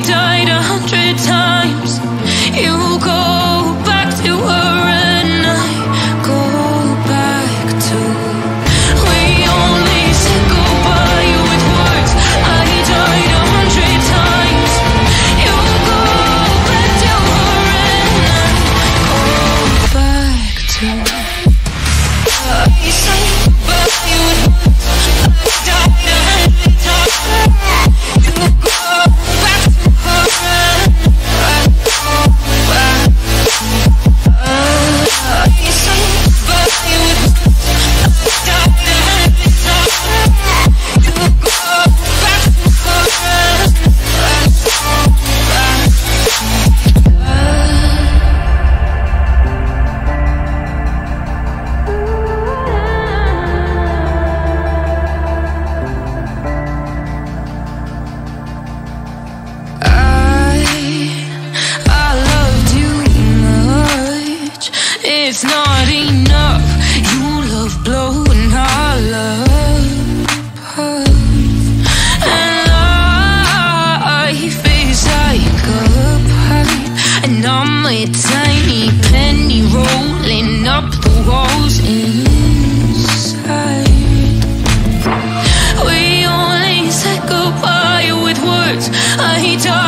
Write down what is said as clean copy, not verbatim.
died 100 times. You go back to her and I go back to. We only said goodbye with words. I died 100 times. You go back to her and I go back to. I said goodbye with words. I died 100 times. You go back to her and I go back. I said goodbye with words. I died 100 times. You go back to her and I go back. I loved you much. It's not enough. You love blow and I love puff. And life is like a pipe, and I'm a tiny penny rolling up the walls inside. We only said goodbye with words. I died